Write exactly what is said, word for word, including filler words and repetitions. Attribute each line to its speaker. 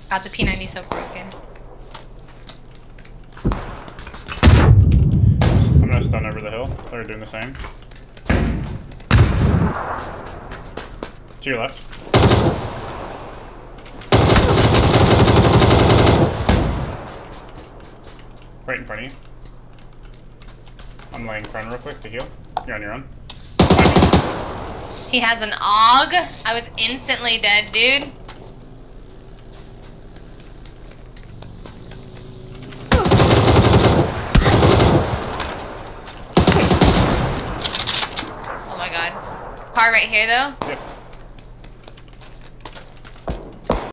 Speaker 1: God, the P ninety so broken.
Speaker 2: I'm gonna stun over the hill. They're doing the same. To your left. Right in front of you. I'm laying prone real quick to heal. You're on your own.
Speaker 1: He has an A U G. I was instantly dead, dude. Oh my god. Car right here, though?
Speaker 2: Yep.